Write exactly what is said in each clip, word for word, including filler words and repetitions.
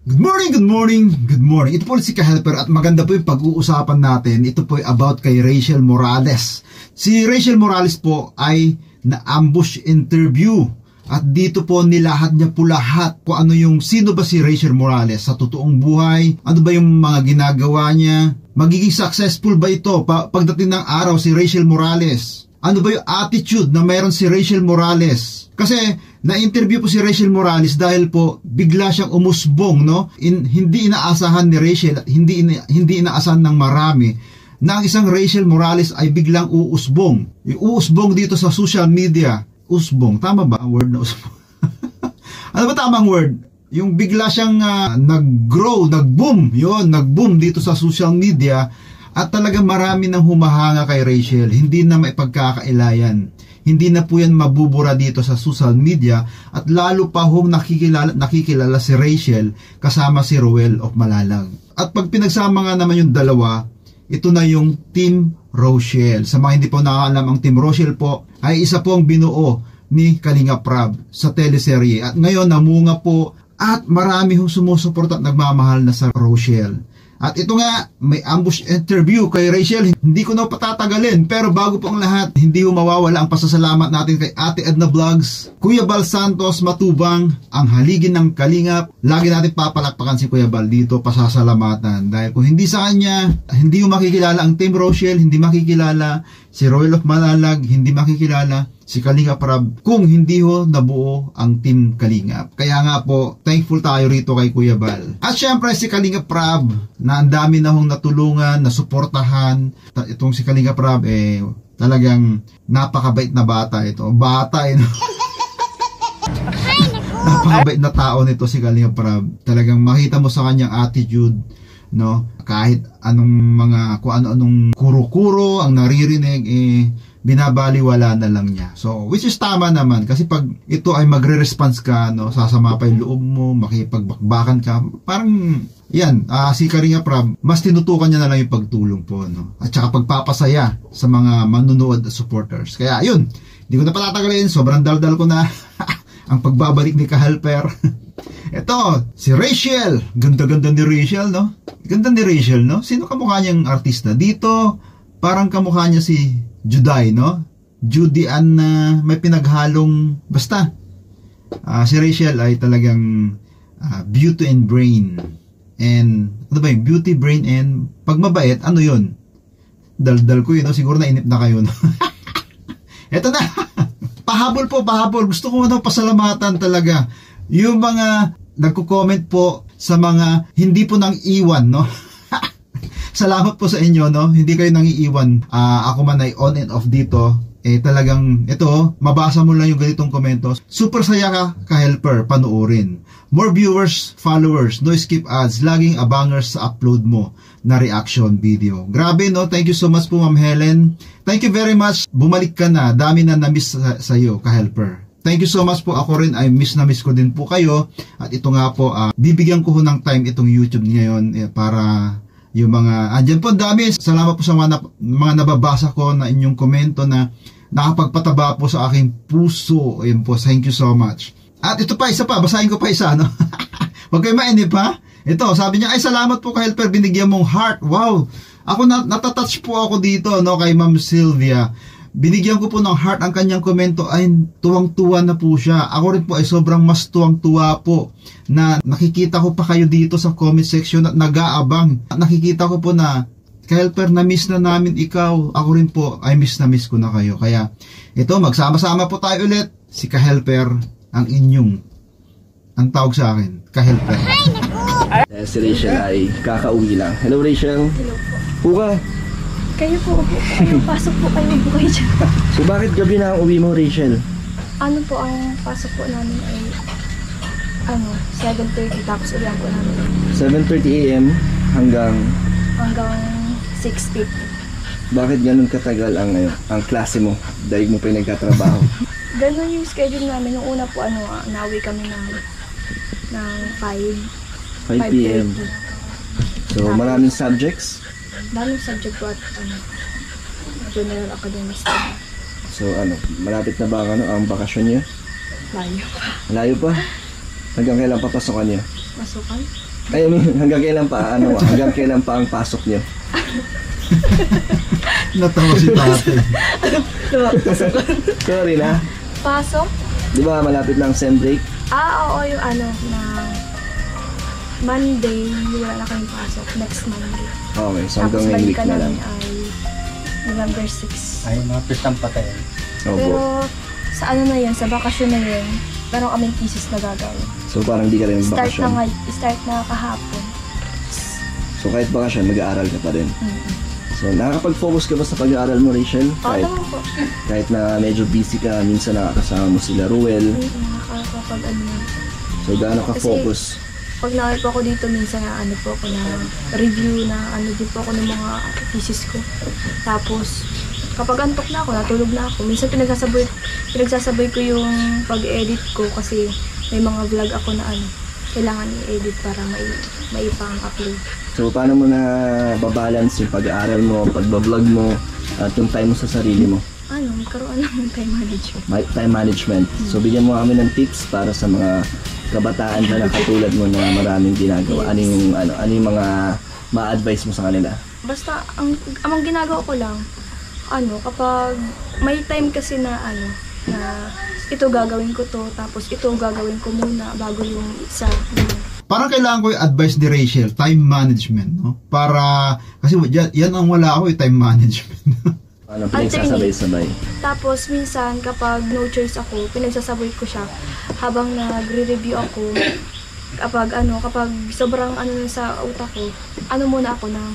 Good morning, good morning, good morning. Ito po si Ka-Helper at maganda po yung pag-uusapan natin. Ito po ay about kay Rachel Morales. Si Rachel Morales po ay na-ambush interview. At dito po nilahat niya po lahat kung ano yung sino ba si Rachel Morales sa totoong buhay. Ano ba yung mga ginagawa niya. Magiging successful ba ito pa pagdating ng araw si Rachel Morales? Ano ba yung attitude na mayroon si Rachel Morales? Kasi na-interview po si Rachel Morales dahil po bigla siyang umusbong, no? In, hindi inaasahan ni Rachel at hindi, ina, hindi inaasahan ng marami na ang isang Rachel Morales ay biglang uusbong. Yung uusbong dito sa social media. Usbong. Tama ba ang word na usbong? Ano ba tamang word? Yung bigla siyang uh, nag-grow, nag-boom. Yun, nag-boom dito sa social media. At talagang marami nang humahanga kay Rachel. Hindi na maipagkakailayan. Hindi na po yan mabubura dito sa social media. At lalo pa hong nakikilala, nakikilala si Rachel kasama si Ruel of Malalag. At pag pinagsama nga naman yung dalawa, ito na yung Team Rochelle. Sa mga hindi po nakaalam, ang Team Rochelle po ay isa pong binuo ni Kalinga Prab sa teleserye. At ngayon namunga po at marami hong sumusuporta at nagmamahal na sa Rochelle. At ito nga, may ambush interview kay Rachel. Hindi ko na patatagalin. Pero bago po ang lahat, hindi ho mawawala ang pasasalamat natin kay Ate Edna Vlogs, Kuya Bal Santos Matubang, ang haligin ng Kalingap. Lagi natin papalakpakan si Kuya Bal dito, pasasalamatan. Dahil kung hindi sa kanya, hindi ho makikilala ang Team Rochelle, hindi makikilala si Royal of Malalag, hindi makikilala si Kalinga Prab kung hindi ho nabuo ang Team Kalingap. Kaya nga po, thankful tayo rito kay Kuya Bal. At syempre si Kalinga Prab na ang dami na hong natulungan, nasuportahan. Itong si Kalinga Prab eh talagang napakabait na bata ito. Bata eh. No? Napakabait na tao nito si Kalinga Prab. Talagang makita mo sa kanyang attitude, no? Kahit anong mga kung ano-anong kuro-kuro ang naririnig eh binabaliwala na lang niya. So, which is tama naman kasi pag ito ay magre-response ka, no, sasama pa yung loob mo, makipagbakbakan ka, parang yan, uh, si Kalinga Prab, mas tinutukan niya na lang yung pagtulong po, no? At saka pagpapasaya sa mga manunood at supporters. Kaya, yun, hindi ko na patatagalin, sobrang daldal ko na ang pagbabalik ni Ka-Helper. Ito, si Rachel. Ganda-ganda ni Rachel, no? Ganda ni Rachel, no? Sino kamukha niyang artista? Dito, parang kamukha niya si Juday, no? Judy Ann na uh, may pinaghalong, basta. Uh, si Rachel ay talagang uh, beauty and brain. And, ano ba yun? Beauty, brain, and pag mabait, ano yun? Daldal ko yun, no? Siguro nainip na kayo, no? Eto na! Pahabol po, pahabol. Gusto ko ano, pasalamatan talaga. Yung mga nagko-comment po sa mga hindi po nang iwan, no? Salamat po sa inyo, no? Hindi kayo nang iiwan. Uh, ako man ay on and off dito. Eh talagang, ito, mabasa mo lang yung ganitong komento. Super saya ka, Ka-Helper, panuorin. More viewers, followers, no skip ads. Laging abangers sa upload mo na reaction video. Grabe, no? Thank you so much po, Ma'am Helen. Thank you very much. Bumalik ka na. Dami na na-miss sa, sa iyo, Ka-Helper. Thank you so much po. Ako rin ay miss na miss ko din po kayo. At ito nga po, uh, bibigyan ko ng time itong YouTube ngayon eh, para yung mga, andyan po dami. Salamat po sa mga, mga nababasa ko na inyong komento na nakapagpataba po sa aking puso. Ayun po, thank you so much. At ito pa, isa pa, basahin ko pa isa, no? Huwag kayo mainip, ha? Ito, sabi niya, ay salamat po Ka-Helper, binigyan mong heart. Wow! Ako, na, natatouch po ako dito, no, kay Ma'am Sylvia. Binigyan ko po ng heart ang kanyang komento, ay tuwang-tuwa na po siya. Ako rin po ay sobrang mas tuwang-tuwa po na nakikita ko pa kayo dito sa comment section at nag-aabang. Nakikita ko po na, Ka-Helper, na-miss na namin ikaw. Ako rin po ay miss na miss ko na kayo. Kaya ito, magsama-sama po tayo ulit. Si Ka-Helper, ang inyong, ang tawag sa akin, Ka-Helper. Eh, si Rachel ay kakauwi lang. Hello Rachel. Hello po. Puka. Kayo po, kayo, pasok po kayo po kayo dyan. So bakit gabi na ang uwi mo, Rachel? Ano po, ang pasok po namin ay ano, seven thirty, tapos uwihan po namin seven thirty a m hanggang hanggang six fifty. Bakit ganun katagal ang uh, ang klase mo? Daig mo pa yung nagkatrabaho. Ganun yung schedule namin. Nung una po, ano, ah, nauwi kami ng ng five p m So maraming subjects? Daming subject po at ano, general academic study. So ano, malapit na ba ano, ang bakasyon niya? Layo pa. Layo pa? Hanggang kailan papasokan niya? Masukan? Ay, I mean, hanggang kailan pa, ano, hanggang kailan pa ang pasok niyo? Natawa si tatay. Sorry na. Pasok? Di ba malapit lang sem break? Ah, oo, yung ano, na Monday, wala na kaming pasok. Next Monday. Okay, so Tapos hanggang ngayong week balikan na lang. namin ay November sixth. Ay, mga pistang patay. Opo. Pero sa ano na yun, sa bakasyon na yun, meron kaming thesis na gagawin. So parang di ka rin Start na magbakasyon. ngay, start na kahapon. So kahit bakasyon, mag-aaral ka pa rin. Mm-hmm. So nakakapag-focus ka ba sa pag-aaral mo, Rachel? Oo Kahit, naman po. kahit na medyo busy ka, minsan nakakasama mo sila Ruel. Mm, nakakapag ano yun. So gaano ka Kasi- focus? Pag nakay po ako dito, minsan na ano po ako na review na ano din po ako ng mga thesis ko. Tapos, kapag antok na ako, natulog na ako. Minsan pinagsasabay, pinagsasabay ko yung pag-edit ko kasi may mga vlog ako na ano, kailangan i-edit para may, may ipang-upload. So paano mo na babalance yung pag-aaral mo, pag-vlog mo, at yung time mo sa sarili mo? Ano, magkaroon lang ng time management. Ma- Time management. So bigyan mo kami ng tips para sa mga kabataan ba na katulad mo na maraming ginagawa. Ano yung, ano, ano yung mga ma-advise mo sa kanila? Basta, ang, ang ginagawa ko lang, ano, kapag may time kasi na ano, na ito gagawin ko to, tapos ito gagawin ko muna bago yung isa. Ganun. Parang kailangan ko yung advice ni Rachel, time management, no? Para, kasi yan, yan ang wala ako, yung time management. Ano, pinagsasabay-sabay. Tapos minsan kapag no choice ako, pinagsasabay ko siya habang nagre-review ako. Kapag ano, kapag sobrang ano na sa utak ko, ano muna ako na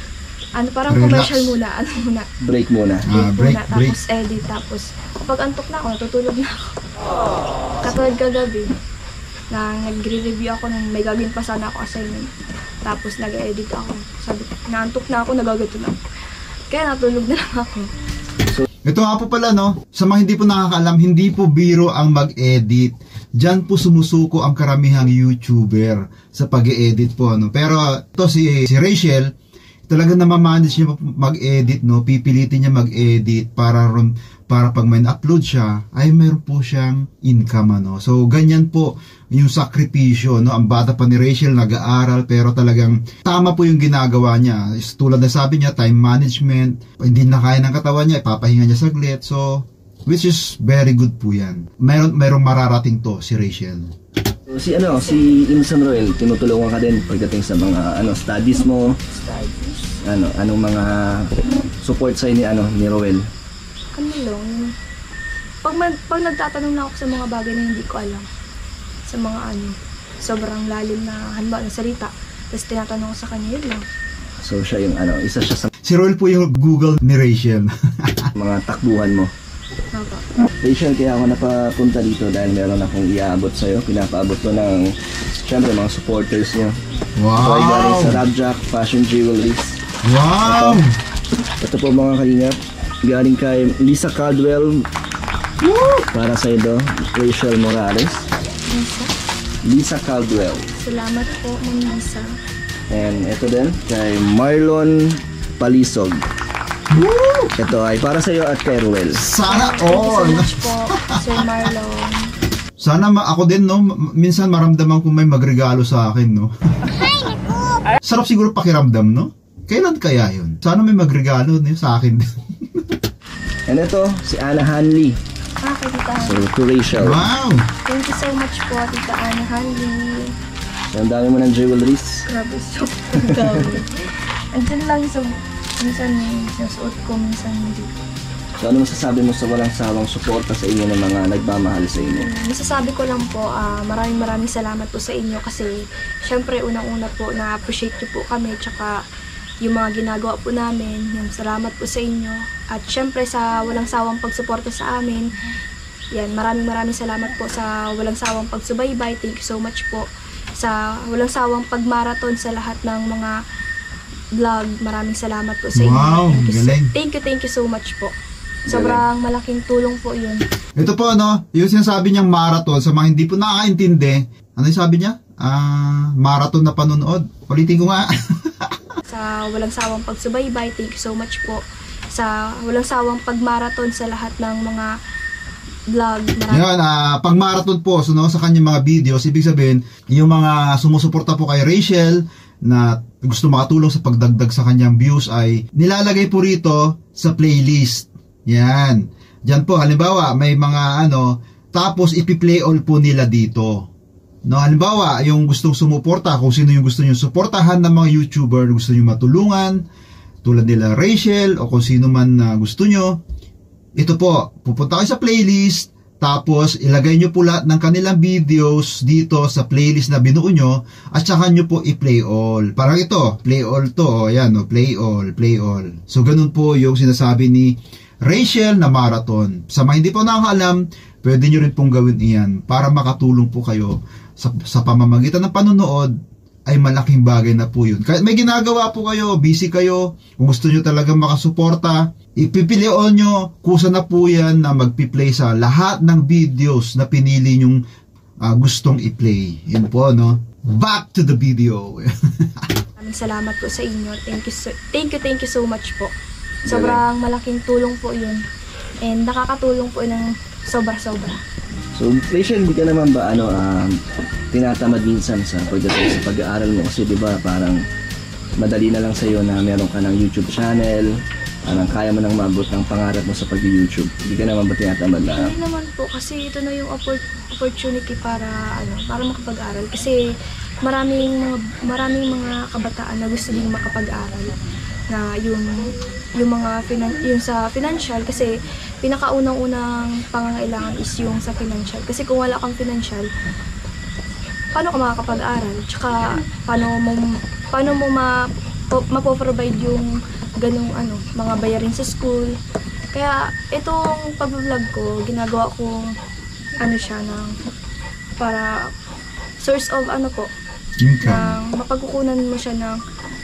ano parang Relax. commercial muna, ano muna. Break muna. Ah, break, muna, break. tapos edit, tapos kapag antok na ako, natutulog na ako. Katulad kagabi, na nagre-review ako nung may gagawin pa sana ako assignment. Tapos nag-edit ako. Sabi ko, naantok na ako, nagagato na ako. Kaya natulog na lang ako. Ito nga po pala, no? Sa mga hindi po nakakaalam, hindi po biro ang mag-edit. Diyan po sumusuko ang karamihang YouTuber sa pag-edit po, no? Pero ito si, si Rachel, talaga na ma-manage niya mag-edit, no? Pipilitin niya mag-edit para ron, para pag may na-upload siya, ay meron po siyang income, ano? So, ganyan po yung sakripisyo, no? Ang bata pa ni Rachel, nag-aaral, pero talagang tama po yung ginagawa niya. Is, tulad na sabi niya, time management, hindi na kaya ng katawan niya, ipapahinga niya saglit. So, which is very good po yan. Meron, merong mararating to, si Rachel. So, si ano, si Insan Roel, tinutulungan ka din pagdating sa mga ano studies mo. Studies. Ano, anong mga support sa ni ano ni Roel? Ano lang, yung- pag, mag, pag nagtatanong na ako sa mga bagay na hindi ko alam, sa mga ano, sobrang lalim na halimbawa na salita, tapos tinatanong ko sa kanya, yun lang. So siya yung ano, isa siya sa Si Roel po yung Google ni Rachel. mga takbuhan mo. Opo. Rachel, kaya ako napapunta dito dahil meron akong iaabot sa'yo. Pinapaabot ko ng, syempre, mga supporters niyo. So, ay galing Wow! sa Rabjack Fashion Jewelries. Wow! Ito po mga kalingap, galing kay Lisa Caldwell. Para sa ito, Rachel Morales. Lisa, Lisa Caldwell. salamat po, Ma'am Lisa. And ito din, kay Marlon Palisog. Ito ay para sa iyo at kay Ruel. Sana Thank you so all! much po, Sir Marlon. Sana ma ako din, no? M- Minsan maramdaman kung may magregalo sa akin, no? Sarap siguro pakiramdam, no? Kailan kaya yun? Sana may magregalo no, sa akin. And ito, si Anna Hanley. Ah, kay Tita So, Hanley. to Rachel. Wow! Thank you so much po, Tita Ana Hanley. So, ang dami mo ng jewelries. Grabe, so dami. Andyan lang sa, minsan sinusuot ko, minsan hindi. So, ano masasabi mo sa walang sawang suporta sa inyo ng mga nagmamahal sa inyo? Masasabi ko lang po, ah, maraming maraming salamat po sa inyo kasi syempre unang-una po na-appreciate niyo po kami tsaka yung mga ginagawa po namin, yung salamat po sa inyo at syempre sa walang sawang pagsuporta sa amin. Yan, maraming maraming salamat po sa walang sawang pagsubaybay. Thank you so much po sa walang sawang pagmarathon sa lahat ng mga vlog. Maraming salamat po sa inyo. Wow, Thank you so- galing. Thank you, thank you so much po. Sobrang malaking tulong po yun. Ito po, no? Yung sinasabi niyang marathon, sa mga hindi po nakakaintindi, ano yung sabi niya? Ah, marathon na panonood. Ulitin ko nga. Sa walang sawang pagsubaybay, thank you so much po. Sa walang sawang pagmarathon sa lahat ng mga vlog. Marami. Yan, uh, pang marathon po so, no, sa kanyang mga videos, ibig sabihin, yung mga sumusuporta po kay Rachel na gusto makatulong sa pagdagdag sa kanyang views ay nilalagay po rito sa playlist. Yan. Diyan po, halimbawa, may mga ano, tapos ipi-play all po nila dito. No, halimbawa, yung gustong sumuporta, kung sino yung gusto nyo suportahan ng mga YouTuber, gusto nyo matulungan, tulad nila Rachel, o kung sino man na uh, gusto nyo, ito po, pupunta kayo sa playlist, tapos ilagay nyo po lahat ng kanilang videos dito sa playlist na binuo nyo, at saka nyo po i-play all. Parang ito, play all to, o yan, no, play all, play all. So, ganun po yung sinasabi ni Rachel na marathon. Sa mga hindi po nakakaalam, pwede nyo rin pong gawin iyan para makatulong po kayo sa, sa pamamagitan ng panonood, ay malaking bagay na po yun. Kahit may ginagawa po kayo, busy kayo, kung gusto nyo talaga makasuporta, ipipilion nyo, kusa na po yan na magpi-play sa lahat ng videos na pinili nyong uh, gustong i-play. Yun po, no? Back to the video. Maraming salamat po sa inyo. Thank you, so, thank you, thank you so much po. Sobrang malaking tulong po yun. And nakakatulong po ng sobra-sobra. So, Rachel, hindi ka naman ba ano, um, tinatamad minsan sa pagdating sa pag-aaral mo? Kasi di ba parang madali na lang sa'yo na meron ka ng YouTube channel, parang kaya mo nang maabot ng pangarap mo sa pag-YouTube. Hindi ka naman ba tinatamad na? Hindi naman po, kasi ito na yung opportunity para ano, para makapag-aral. Kasi maraming mga maraming mga kabataan na gusto din makapag-aral, na yung yung mga finan- yung sa financial, kasi pinakaunang-unang pangangailangan is yung sa financial. Kasi kung wala kang financial, paano ka makakapag-aral? Tsaka paano mo paano mo ma mapo-provide yung ganung ano, mga bayarin sa school. Kaya itong pag-vlog ko, ginagawa kong ano siya ng para source of ano po, Income. ng mapagkukunan mo siya ng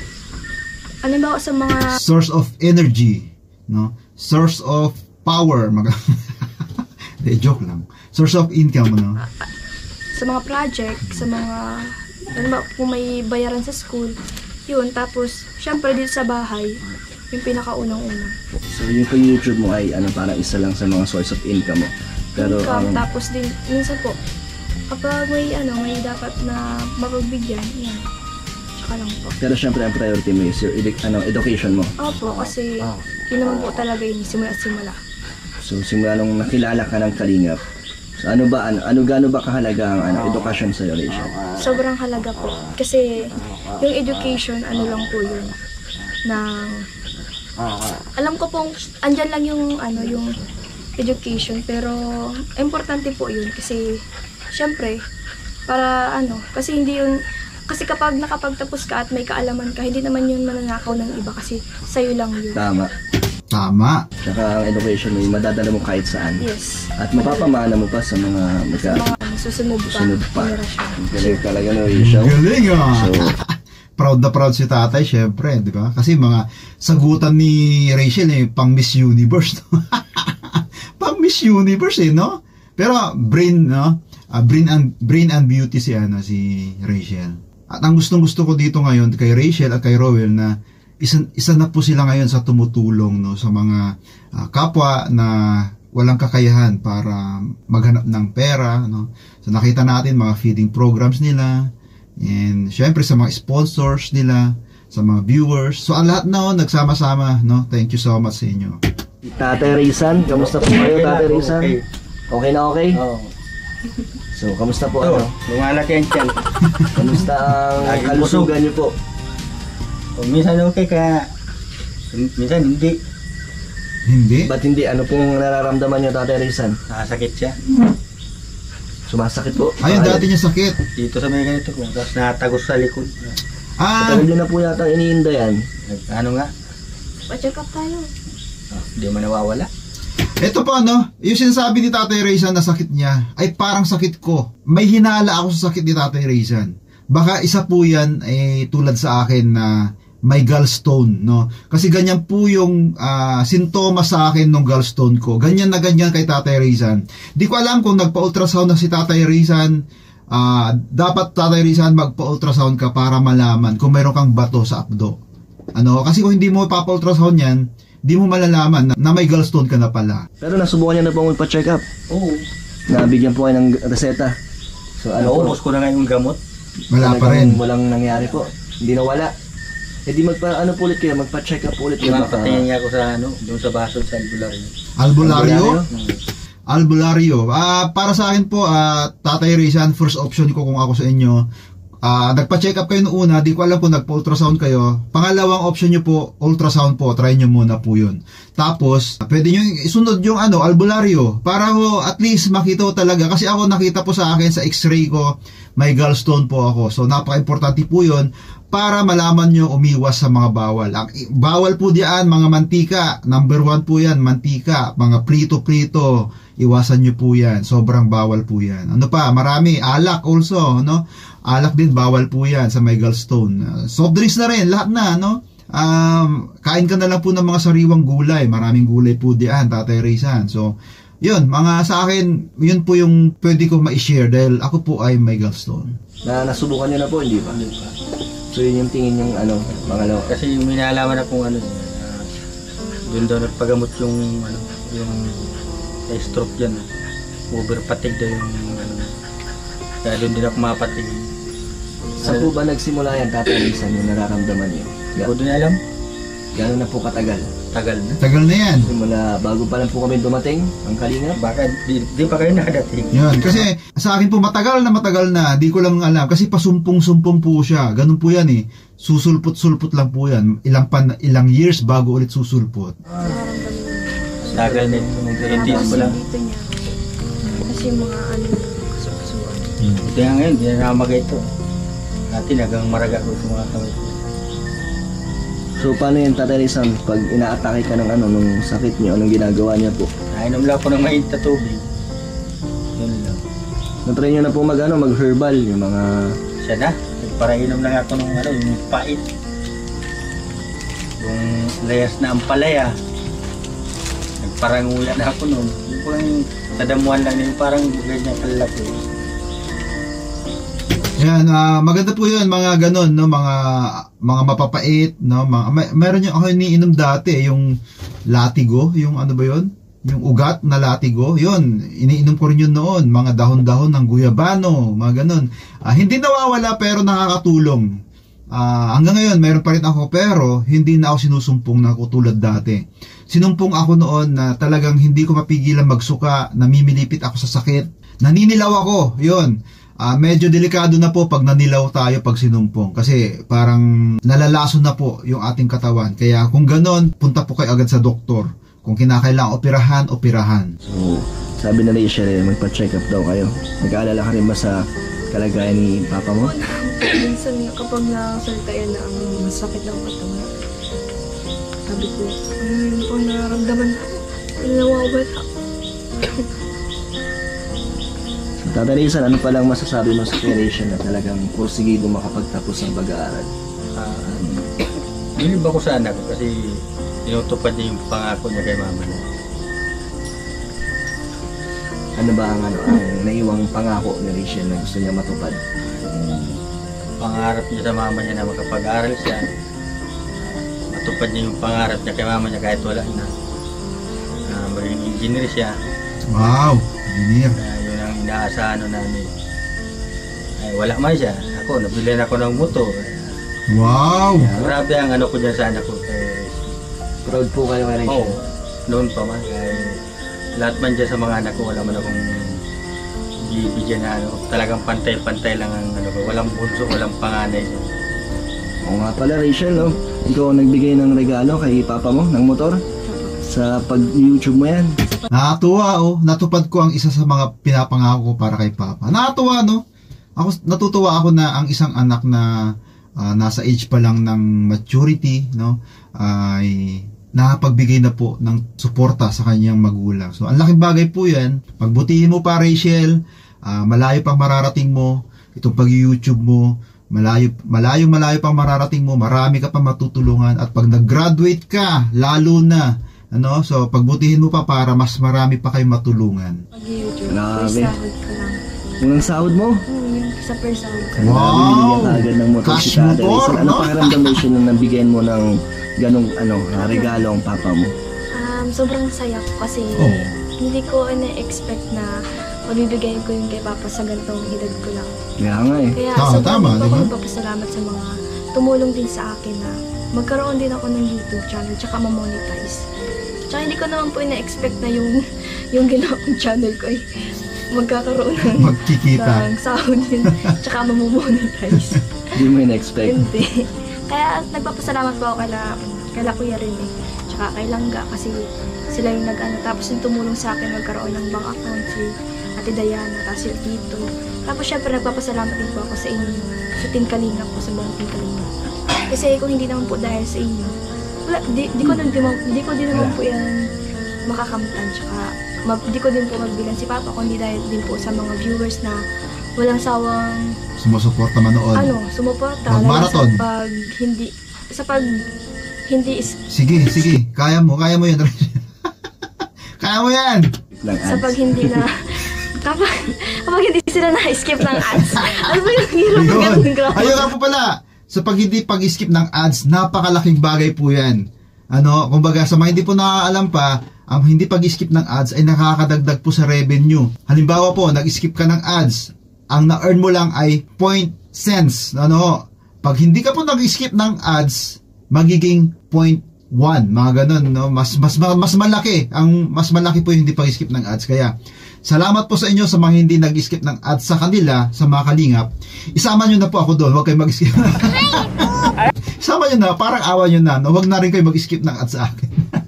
ano ba sa mga Source of energy, no? Source of power. Mag De, joke lang. Source of income, no? sa mga project, sa mga ano ba, kung may bayaran sa school, yun. Tapos, syempre dito sa bahay, yung pinakaunang-una. So, yung pag-YouTube mo ay ano, parang isa lang sa mga source of income mo. Pero, Income, um, tapos din, minsan po, kapag may ano, may dapat na mapagbigyan, yan. Tsaka lang po. pero syempre, ang priority mo is your edu- ano, education mo. Opo, kasi yun naman po talaga yun, simula-simula. So, simula nung nakilala ka ng Kalingap, so, ano ba, ano, ano gaano ba kahalaga ang ano, edukasyon sa iyo, Rachel? Sobrang halaga po. Kasi yung education, ano lang po yun, ng alam ko pong andyan lang yung ano yung education, pero importante po yun kasi syempre para ano, kasi hindi yun, kasi kapag nakapagtapos ka at may kaalaman ka, hindi naman yun mananakaw ng iba kasi sa'yo lang yun. Tama. Tama. Tsaka ang education mo, yung madadala mo kahit saan. Yes. At mapapamana mo pa sa mga magka Sa mga ano, susunod pa, susunod pa. generasyon. Ang galing talaga no, Rachel. Galing, ah. So, Proud na proud si tatay, syempre, di ba? Kasi mga sagutan ni Rachel eh, pang Miss Universe, no? Pang Miss Universe eh, no? Pero brain, no? Uh, brain and brain and beauty si ano si Rachel. At ang gustong-gusto ko dito ngayon kay Rachel at kay Rowell na isa, isa na po sila ngayon sa tumutulong, no, sa mga uh, kapwa na walang kakayahan para maghanap ng pera, no? So nakita natin mga feeding programs nila. And syempre sa mga sponsors nila, sa mga viewers. So ang lahat na, no, nagsama-sama, no? Thank you so much sa inyo. Tatay Rizan, kamusta po kayo, Tatay Rizan? Okay. Okay na okay? Oo. So, kamusta po Oh, ano? lumalaki yan dyan. Kamusta ang Lagi kalusugan niyo po? O, minsan okay kaya, minsan hindi. Hindi? Ba't hindi? Ano pong nararamdaman niyo, Tatay Rizan? Nakasakit siya. Sumasakit po? Ayun, Bakit? dati niya sakit. Dito sa may ganito ko. Tapos natagos sa likod. Ah, Matagal niyo na po yata iniinda yan. Nag- Ano nga? Pa-check up tayo. Oh, hindi mo nawawala. ito po ano, yung sinasabi ni Tatay Raysan na sakit niya, ay parang sakit ko. May hinala ako sa sakit ni Tatay Raysan. Baka isa po yan, eh, tulad sa akin na may gallstone, no? Kasi ganyan po yung uh, sintomas sa akin ng gallstone ko. Ganyan na ganyan kay Tatay Rizan. Di ko alam kung nagpa-ultrasound na si Tatay Rizan. Uh, dapat Tatay Rizan magpa-ultrasound ka para malaman kung mayroon kang bato sa abdo. Ano? Kasi kung hindi mo papa-ultrasound yan, di mo malalaman na, na may gallstone ka na pala. Pero nasubukan niya na po magpa-check up. Oo. Nabigyan po kayo ng reseta. So ano po? Naubos ko na nga yung gamot. Wala pa rin. Walang nangyari po. Hindi nawala. Eh di magpa ano po ulit kayo, magpa-check up ulit kayo. Mapatingin niya ako sa ano, doon sa baso sa albularyo. Albularyo? Hmm. Albularyo. Ah, para sa akin po, ah, Tatay Rizan, first option ko kung ako sa inyo. Ah, nagpa-check up kayo noong una, di ko alam kung nagpa-ultrasound kayo. Pangalawang option nyo po, ultrasound po, try nyo muna po yun. Tapos, pwede nyo isunod yung ano, albularyo, para mo at least makita ko talaga. Kasi ako nakita po sa akin sa x-ray ko, may gallstone po ako. So, napaka-importante po yun para malaman nyo umiwas sa mga bawal. Ang bawal po diyan, mga mantika. Number one po yan, mantika. Mga prito-prito. Iwasan nyo po yan. Sobrang bawal po yan. Ano pa? Marami. Alak also, no? Alak din, bawal po yan sa may gallstone. Uh, soft drinks na rin, lahat na, no? Um, kain ka na lang po ng mga sariwang gulay. Maraming gulay po diyan, Tatay Rizan. So, yun, mga sa akin, yun po yung pwede ko ma-share dahil ako po ay may gallstone. Na nasubukan niyo na po, hindi pa? Hindi pa. So yun yung tingin yung ano, pangalawa. Kasi may nalaman na kung ano, uh, doon daw nagpagamot yung ano, yung sa stroke dyan. Overpatig daw yung ano. Kaya doon din ako mapatig. Saan po ba nagsimula yan, Tatay Rizan, yung nararamdaman niyo? Hindi ko din alam. Gano'n na po katagal? Tagal na. Tagal na yan. Simula bago pa lang po kami dumating, ang Kalingap. Baka di, di pa kayo nakadating. Yun, kasi sa akin po matagal na matagal na, di ko lang alam kasi pasumpong-sumpong po siya. Ganun po yan eh. Susulpot-sulpot lang po yan. Ilang pan, ilang years bago ulit susulpot. Tagal na yung twenties pa lang. Dito niya. Kasi yung mga ano, kasukasuan. Ito nga ngayon, di na namagay ito. Dati nagang maraga ko sa mga kamay ko. So paano yun, Tatay Rizan, pag inaatake ka ng ano, nung sakit niyo, anong ginagawa niya po? Nainom lang ako ng mainit na tubig. Yun lang. Natry niyo na po mag, ano, mag-herbal, yung mga... Siya na. Nagparainom lang ako ng ano, yung pait. Yung layas na ampalaya. Nagparanguya na ako nun. Yung po yung tadamuan lang yung parang ganyan kalaki. Yan, uh, maganda po 'yun, mga ganun, no, mga mga mapapait, no, mga may, meron yung ako iniinom dati, yung latigo, yung ano ba 'yun? Yung ugat na latigo, 'yun. Iniinom ko rin 'yun noon, mga dahon-dahon ng guyabano, mga ganun. Uh, hindi nawawala pero nakakatulong. Uh, hanggang ngayon meron pa rin ako pero hindi na ako sinusumpong na tulad dati. Sinumpong ako noon na talagang hindi ko mapigilan magsuka, namimilipit ako sa sakit. Naninilaw ako, 'yun. Uh, medyo delikado na po pag nanilaw tayo pag sinumpong kasi parang nalalaso na po yung ating katawan. Kaya kung ganon, punta po kayo agad sa doktor. Kung kinakailangan operahan, operahan. So, sabi na Rachel, eh, magpa-check up daw kayo. Nag-aalala ka rin ba sa kalagayan ni Papa mo? Minsan kapag nakasalita yan na ang masakit ng katawan, sabi ko, ano yun po nararamdaman ko? Nawawala. Tatay Rizan, ano palang masasabi mo sa operation na talagang porsigido makapagtapos ng pag-aaral? Uh, Bilib ako sa anak ko kasi tinutupad niya yung pangako niya kay mama niya. Ano ba ang, ano, ang naiwang pangako ni Rachel na gusto niya matupad? Pangarap niya sa mama niya na makapag-aral siya. Matupad niya yung pangarap niya kay mama niya kahit wala na. Uh, maging engineer siya. Wow, engineer. Uh, yun ang inaasahan namin. Ay, wala man siya. Ako, nabili ako ng motor. Wow! Yeah, grabe ang ano ko dyan sa anak ko. Eh, Proud po kayo kay Rachel? Oo, oh, noon pa man. Eh, lahat man dyan sa mga anak ko, wala man akong bibigyan na ano. Talagang pantay-pantay lang ang ano ko. Walang bunso, walang panganay. Oo nga pala Rachel, no? Ikaw ang nagbigay ng regalo kay Papa mo, ng motor? Sa pag-YouTube mo yan? Nakatuwa, oh. Natupad ko ang isa sa mga pinapangako ko para kay Papa. Nakatuwa, no? Ako, natutuwa ako na ang isang anak na uh, nasa age pa lang ng maturity, no? Ay nakapagbigay na po ng suporta sa kanyang magulang. So, ang laking bagay po yan. Pagbutihin mo pa, Rachel. Uh, malayo pang mararating mo. Itong pag-YouTube mo. Malayo, malayo, malayo pang mararating mo. Marami ka pang matutulungan. At pag nag-graduate ka, lalo na, ano, so pagbutihin mo pa para mas marami pa kayong matulungan. Mag-YouTube, Grabe. first sahod ko lang. Unang sahod mo? Oo, yung sa person. Wow! Bibigyan ka agad ng motor Cash si Tatay motor, Rizal. Ano no? pakiramdam mo siya nung nabigyan mo ng ganong ano, ah, regalo ang papa mo? Um, sobrang saya ko kasi Oh. hindi ko na-expect na mabibigay ko yung kay Papa sa ganitong edad ko lang. Kaya nga eh. Kaya Tama, sobrang tama, po di ako ba? nagpapasalamat sa mga tumulong din sa akin na magkaroon din ako ng YouTube channel tsaka ma-monetize. Tsaka hindi ko naman po ina-expect na yung yung ginawa kong channel ko ay magkakaroon ng, Magkikita. ng sahod yun tsaka ma-monetize. Hindi mo in-expect. Hindi. Kaya nagpapasalamat po ako kala, kala Kuya rin eh. Tsaka kay Langga kasi sila yung nag-ano. Tapos yung tumulong sa akin magkaroon ng bank account si Ate Diana, tapos yung Tito. Tapos syempre nagpapasalamat din po ako sa inyo, sa Team Kalinga po, sa buong Team Kalinga. Kasi kung hindi naman po dahil sa inyo, wala, di, di ko, di, di ko din naman po yan makakamtan. Tsaka mag, di ko din po magbilan si Papa, kundi dahil din po sa mga viewers na walang sawang Sumusuporta manood. ano, sumuporta Mag-marathon. lalo sa pag hindi sa pag hindi is, Sige, sige. Kaya mo, kaya mo yan. Kaya mo yan. Lang sa ads. pag hindi na kapag, kapag hindi sila na-skip ng ads. Ano ba yung hirap ng Ayun. ganun, grabe. Ayun nga po pala. Sa pag hindi pag-skip ng ads, napakalaking bagay po yan. Ano, kumbaga sa mga hindi po nakakaalam pa, ang hindi pag-skip ng ads ay nakakadagdag po sa revenue. Halimbawa po, nag-skip ka ng ads, ang na-earn mo lang ay zero point cents. Ano, pag hindi ka po nag-skip ng ads, magiging zero point one, mga ganun, no? Mas mas mas malaki ang mas malaki po yung hindi pag-skip ng ads. Kaya salamat po sa inyo sa mga hindi nag-skip ng ads sa kanila, sa mga kalingap. Isama nyo na po ako doon, huwag kayo mag-skip. Isama nyo na, parang awa nyo na, no? Huwag na rin kayo mag-skip ng ads sa akin.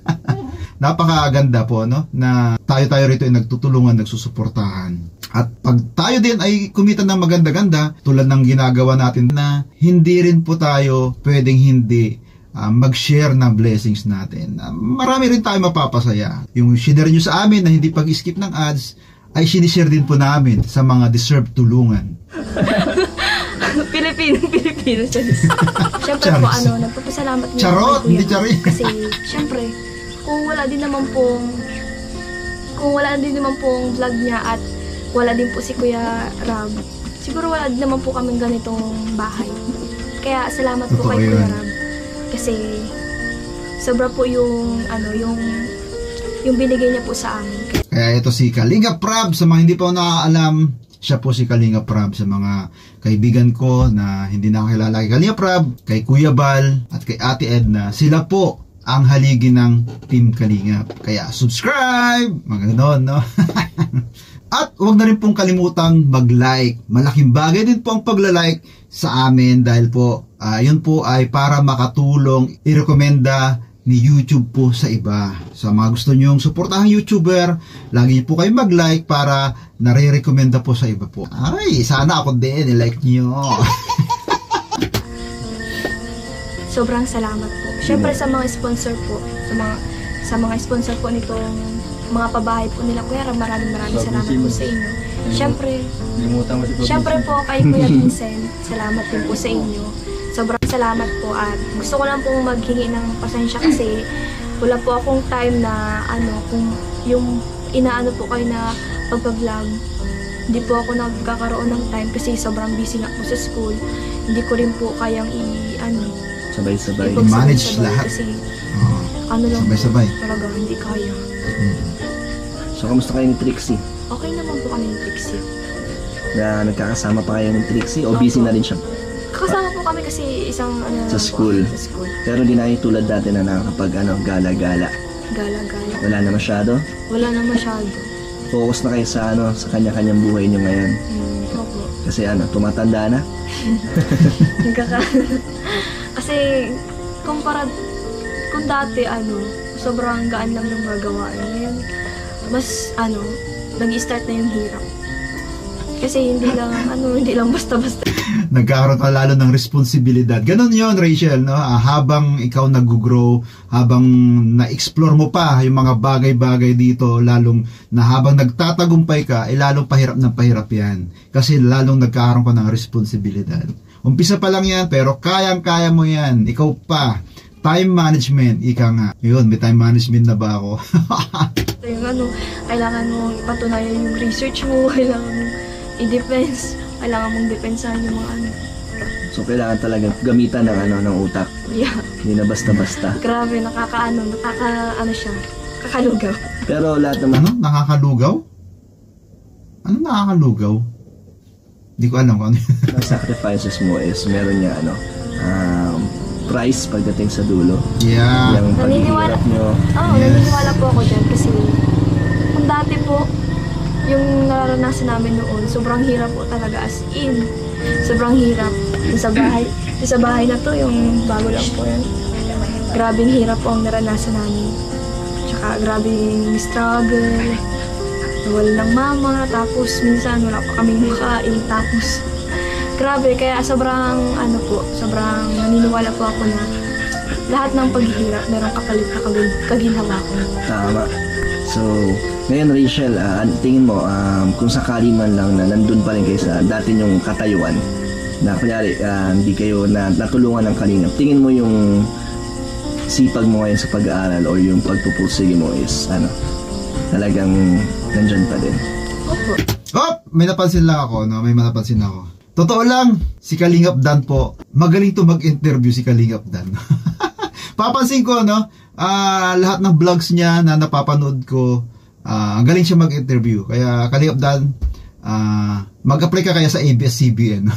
Napakaganda po, no? Na tayo-tayo rito ay nagtutulungan, nagsusuportahan. At pag tayo din ay kumita ng maganda-ganda, tulad ng ginagawa natin na hindi rin po tayo pwedeng hindi Uh, mag-share ng blessings natin. Uh, marami rin tayo mapapasaya. Yung share nyo sa amin na hindi pag-skip ng ads, ay sinishare din po namin sa mga deserved tulungan. Pilipino, Pilipino siya. Siyempre po, Charis. ano, nagpapasalamat niyo Charot, kay Kuya hindi chari. Rob. Kasi, siyempre, kung wala din naman pong, kung wala din naman pong vlog niya at wala din po si Kuya Rob, siguro wala din naman po kaming ganitong bahay. Kaya, salamat po Totoo kay Kuya yun. Rob. Kasi, sobra po yung, ano, yung, yung binigay niya po sa amin. Kaya ito si Kalinga Prab, sa mga hindi pa nakaalam, siya po si Kalinga Prab. Sa mga kaibigan ko na hindi nakakilala kay Kalinga Prab, kay Kuya Bal, at kay Ate Edna, sila po ang haligi ng Team Kalingap. Kaya subscribe! Mga ganon, no? At huwag na rin pong kalimutang mag-like. Malaking bagay din po ang pagla-like sa amin dahil po, uh, yun po ay para makatulong, i-recommenda ni YouTube po sa iba. So mga gusto nyong suportahan YouTuber, lagi po kayo mag-like para nare-recommenda po sa iba po. Ay, sana ako din, i-like nyo. Sobrang salamat po. Siyempre sa mga sponsor po, sa mga sa mga sponsor po nitong mga pabahay po nila Kuya Rob, maraming maraming So, salamat po sa inyo. Siyempre, Limutan mo si Prof. siyempre po kay Kuya Vincent, salamat din po sa inyo. Sobrang salamat po at gusto ko lang pong maghingi ng pasensya kasi wala po akong time na ano, kung yung inaano po kayo na pagpa-vlog, hindi po ako nagkakaroon ng time kasi sobrang busy nga po sa school. Hindi ko rin po kayang i ano, Sabay-sabay. I-manage ipagsabay-sabay lahat. kasi Oh, ano lang sabay-sabay. po, talaga hindi kaya. So, kamusta kayo ni Trixie? Okay naman po kami ng Trixie. Na nagkakasama pa kayo ni Trixie o busy na rin siya? Kasama po kami kasi isang ano Sa lang po school. kami, sa school. Pero di na kayo tulad dati na nakakapag ano, gala-gala. Gala-gala. Wala na masyado. Wala na masyado. Focus na kayo sa ano, sa kanya-kanyang buhay niyo ngayon. Hmm, opo. Kasi ano, tumatanda na. Nagkaka... Kasi, kumpara... Kung dati, ano, sobrang gaan lang ng magawa. Ngayon, mas, ano, nag-start na yung hirap. Kasi hindi lang, ano, hindi lang basta-basta. Nagkakaroon ka lalo ng responsibilidad. Ganon yon, Rachel, no? Ah, habang ikaw nag-grow, habang na-explore mo pa yung mga bagay-bagay dito, lalong na habang nagtatagumpay ka, eh lalong pahirap ng pahirap yan. Kasi lalong nagkakaroon ka ng responsibilidad. Umpisa pa lang yan, pero kayang-kaya mo yan. Ikaw pa. Time management, ika nga. Yun, may time management na ba ako? Yung ano, kailangan mo ipatunayan yung research mo, kailangan mo i-defense, kailangan mong depensahan yung mga ano. So kailangan talagang gamitan ng ano ng utak. Yeah. Hindi na basta-basta. Grabe, nakakaano, nakaka, ano siya, kakalugaw. Pero lahat naman, Ano? Nakakalugaw? Ano nakakalugaw? Hindi ko alam kung ano. ng sacrifices mo is meron niya ano, um, price pagdating sa dulo. Yeah. Yung Naniniwala. paghihirap nyo. Oo, Yes. naniniwala po ako dyan kasi kung dati po, yung nararanasan namin noon, sobrang hirap po talaga as in. Sobrang hirap. Yung sa bahay, yung sa bahay na to, yung bago lang po yan. Grabing hirap po ang naranasan namin. Tsaka grabing struggle. Nawala ng mama, tapos minsan wala pa kaming makain, tapos grabe, kaya sobrang ano po, sobrang naniniwala po ako na lahat ng paghihirap meron kapalit na kagin- kaginhawa ko. Tama. So, ngayon Rachel, ah, an- tingin mo, um, kung sakali man lang na nandun pa rin kayo sa dati yung katayuan, na kunyari, ah, hindi kayo na natulungan ng kalingap, tingin mo yung sipag mo ngayon sa pag-aaral or yung pagpupursige mo is, ano, talagang nandyan pa din. Opo. Oh, may napansin lang ako, no? May napansin ako. Totoo lang, si Kalingap Dan po, magaling to mag-interview si Kalingap Dan. Papansin ko, no? Ah, lahat ng vlogs niya na napapanood ko, ah, ang galing siya mag-interview. Kaya Kalingap Dan, ah, mag-apply ka kaya sa A B S C B N.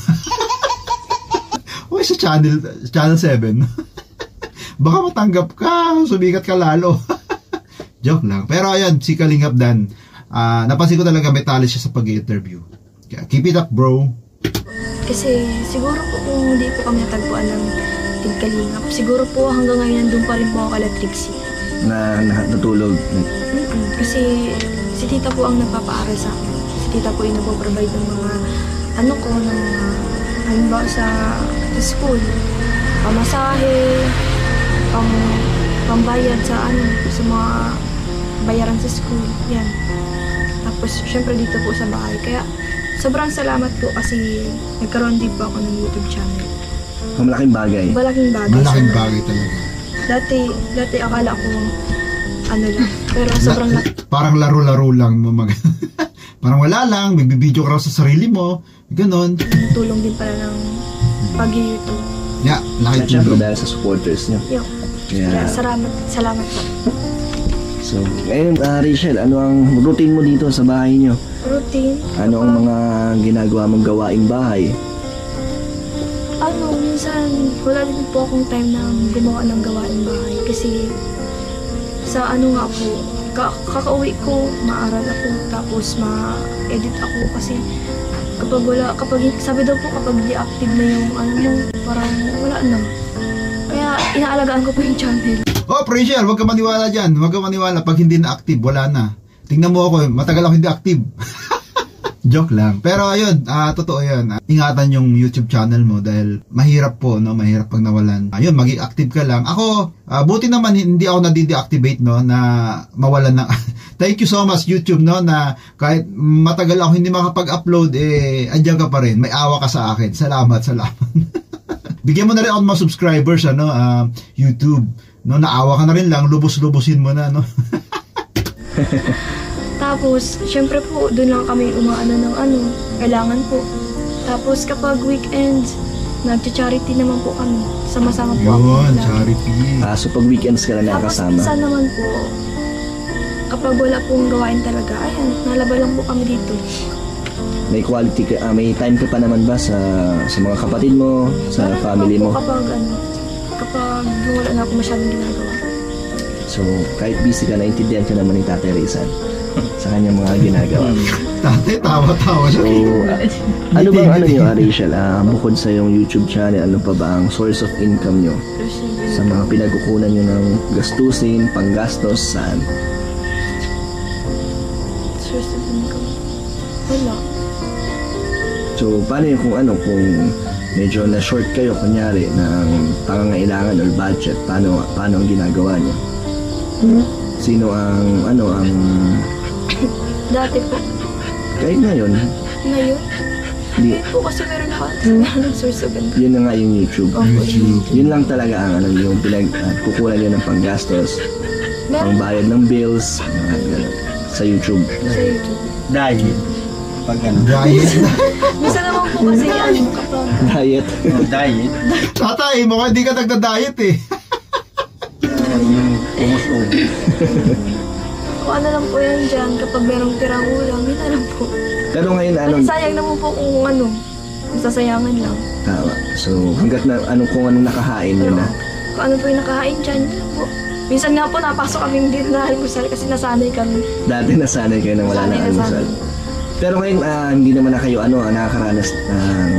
O sa channel channel seven. Baka matanggap ka, sumikat ka lalo. Joke lang. Pero ayan, si Kalingap Dan, ah, napansin ko talaga may talent siya sa pag-interview. Kaya keep it up, bro. Kasi siguro po kung hindi po kami natagpuan ng Team Kalingap, siguro po hanggang ngayon nandun pa rin po ako kala Trixie. Na, na natulog. Mm-mm. Kasi si tita po ang nagpapaaral sa akin. Si tita po yung nagpo-provide ng mga ano ko, ng mga halimbawa sa, sa school. Pamasahe, pang, pambayad sa ano, sa mga bayaran sa school. Yan. Tapos syempre dito po sa bahay. Kaya sobrang salamat po kasi nagkaroon din po ako ng YouTube channel. Malaking bagay. Malaking bagay. Malaking Sobrang- bagay talaga. Dati, dati akala ko ano lang. Pero sobrang La- parang laro-laro lang mo mag parang wala lang, magbibideo ka raw sa sarili mo, ganon. natulong din pala ng pag-YouTube. Yeah, At laki syempre tulong. dahil sa supporters nyo. Yo. Kaya Kaya, salamat, salamat po. so, ngayon, ah, Rachel, ano ang routine mo dito sa bahay nyo? Routine. Ano ang mga ginagawa mong gawaing bahay? Ano, minsan wala din po akong time na gumawa ng gawain bahay kasi sa ano nga po, ka- kakauwi ko, maaral ako, tapos ma-edit ako kasi kapag wala, kapag, sabi daw po kapag di-active na yung ano mo, parang wala na. Kaya inaalagaan ko po yung channel. Oh, Rachel, huwag ka maniwala dyan. Huwag ka maniwala. Pag hindi na active, wala na. Tingnan mo ako, matagal ako hindi active. Joke lang. Pero ayun, ah, totoo yun. Ah, ingatan yung YouTube channel mo dahil mahirap po, no? Mahirap pag nawalan. Ayun, maging active ka lang. Ako, ah, buti naman hindi ako nadi-deactivate, no? Na mawalan na. Thank you so much, YouTube, no? Na kahit matagal ako hindi makapag-upload, eh, andyan ka pa rin. May awa ka sa akin. Salamat, salamat. Bigyan mo na rin ako ng mga subscribers, ano? ah, YouTube. No, naawa ka na rin lang, lubos-lubosin mo na, no? Tapos, syempre po, doon lang kami umaano ng ano, kailangan po. Tapos kapag weekends, nag-charity naman po kami. Sama-sama po ako. Yun, lagi. charity. Ah, so pag weekends ka lang Tapos nakakasama. minsan naman po, kapag wala pong gawain talaga, ayan, nalaba lang po kami dito. May quality ka, ah, may time ka pa naman ba sa sa mga kapatid mo, sa Meron family po mo? kapag ano, kapag wala na ako masyadong ginagawa. So, kahit busy ka, naintindihan ka naman ni Tatay Rizal sa kanyang mga ginagawa. Tatay, tawa-tawa So, siya. ah, ano bang ano nyo, ah, Rachel? Ah, bukod sa yung YouTube channel, ano pa ba ang source of income nyo? Sa mga pinagkukunan nyo ng gastusin, panggastos, saan? Source of income. Wala. So, paano yung kung ano, kung medyo na-short kayo, kunyari, ng pangangailangan or budget, paano, paano ang ginagawa nyo? Sino ang, ano, ang, Dati po. kahit ngayon, Ngayon, di, po kasi meron ako ng source of income. yun na nga yung YouTube. Opo, YouTube. Yun lang talaga ang, ano, yung pinag, uh, kukunan nyo ng panggastos, Meron pangbayad ng bills, mga ganun, sa YouTube. sa YouTube. Dahil, pag ano. Diet. Minsan naman po kasi ano kapag Diet. Oh, diet. Tatay, mukhang hindi ka nagda-diet eh. Yung umus-umus. kung ano lang po yan dyan, kapag merong tirang ulam, yun na lang po. Pero ngayon, ano, Kasi sayang naman po kung ano, masasayangan lang. tama. So, hanggat na, ano, kung anong nakahain Pero yun na. kung ano po yung nakahain dyan, yun lang po. Minsan nga po napasok kami hindi na almusal kasi nasanay kami. Dati nasanay kayo nang wala Sanay na na almusal. sanay. Pero ngayon, ah, hindi naman na kayo, ano, ah, nakakaranas ng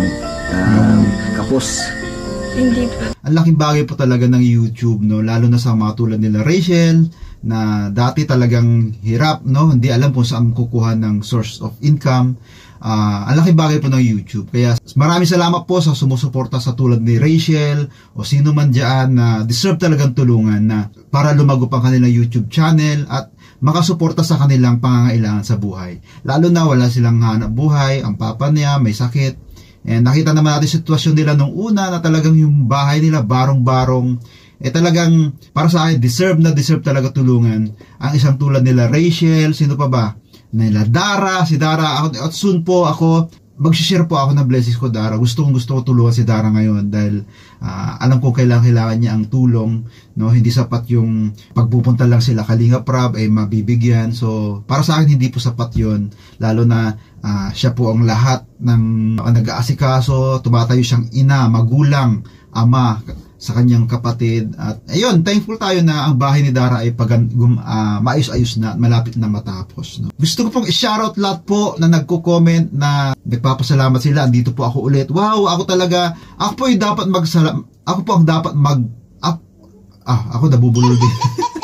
um, kapos. Hindi po. Ang laking bagay po talaga ng YouTube, no, lalo na sa mga tulad nila Rachel na dati talagang hirap, no, hindi alam kung saan kukuha ng source of income. Uh, ang laking bagay po ng YouTube. Kaya maraming salamat po sa sumusuporta sa tulad ni Rachel o sino man dyan na deserve talagang tulungan na para lumago pang kanilang YouTube channel at makasuporta sa kanilang pangangailangan sa buhay. Lalo na wala silang hanap buhay, ang papa niya may sakit. And nakita naman natin sitwasyon nila nung una na talagang yung bahay nila barong-barong. Eh talagang para sa akin deserve na deserve talaga tulungan. Ang isang tulad nila Rachel, sino pa ba? Nila Dara, si Dara. Ako, at soon po ako mag-share po ako ng blessings ko, Dara. Gusto kong gusto ko tulungan si Dara ngayon dahil uh, alam ko kailangan kailangan niya ang tulong, no? Hindi sapat yung pagpupunta lang sila Kalinga Prab ay mabibigyan. So para sa akin hindi po sapat 'yon, lalo na uh, siya po ang lahat ng uh, nag-aasikaso, tumatayo siyang ina, magulang, ama sa kanyang kapatid. At ayun, thankful tayo na ang bahay ni Dara ay pag, uh, maayos-ayos na at malapit na matapos, no? Gusto ko pong i-shoutout lahat po na nagko-comment na nagpapasalamat sila. Andito po ako ulit. Wow, ako talaga, ako po ay dapat magsalam, ako po ang dapat mag, up, ah, ako nabubulol din.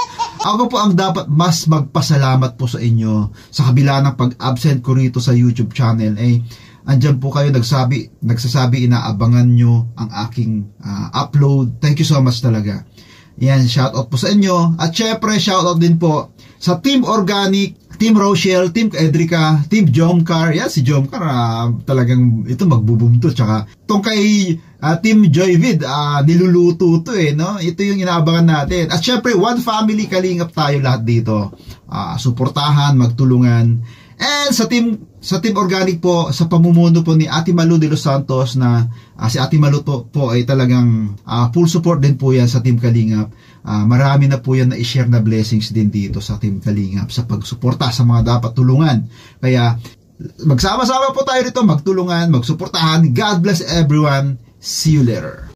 Ako po ang dapat mas magpasalamat po sa inyo sa kabila ng pag-absent ko rito sa YouTube channel. Eh, andyan po kayo nagsabi, nagsasabi inaabangan nyo ang aking uh, upload. Thank you so much talaga. Yan, shoutout po sa inyo. At syempre, shoutout din po sa Team Organic, Team Rochelle, Team Edrica, Team Jomcar. Yan, si Jomcar, uh, talagang ito magbuboom to. Tsaka, itong kay uh, Team Joyvid, uh, niluluto to eh, no? Ito yung inaabangan natin. At syempre, one family, kalingap tayo lahat dito. Uh, suportahan, magtulungan. And sa team sa Team Organic po, sa pamumuno po ni Ate Malu de Los Santos na uh, si Ate Malu po, po ay talagang uh, full support din po yan sa Team Kalingap. Uh, marami na po yan na i-share na blessings din dito sa Team Kalingap sa pagsuporta sa mga dapat tulungan. Kaya magsama-sama po tayo rito, magtulungan, magsuportahan. God bless everyone. See you later.